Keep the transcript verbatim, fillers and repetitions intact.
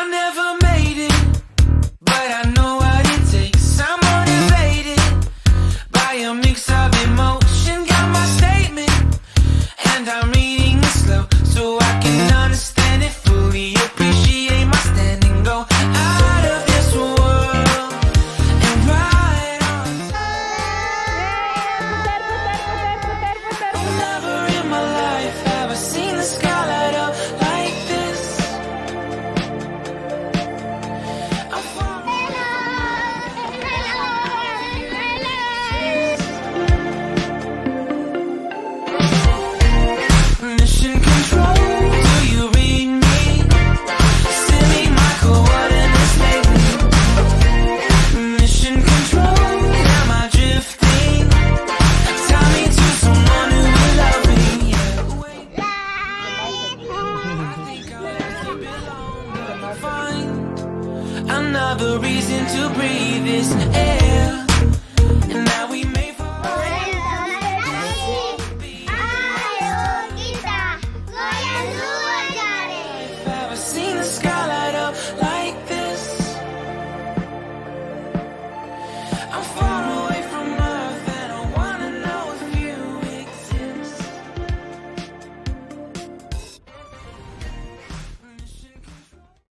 never made it, but I know what it takes. I'm motivated by a mix of emotion. Got my statement, and I'm reading it slow so I can understand it fully. Appreciate my standing, go out of this world and ride on. Never in my life have I seen the sky light up like this. I'm falling. Mission control, do you read me? Send me my coordinates lately. Mission control, am I drifting? Tie me to someone who will love me. Yeah, wait. I think I'll have to belong, but find another reason to breathe this air. And now we may fall. Ayo kita goyang dua jari. Have I seen the sky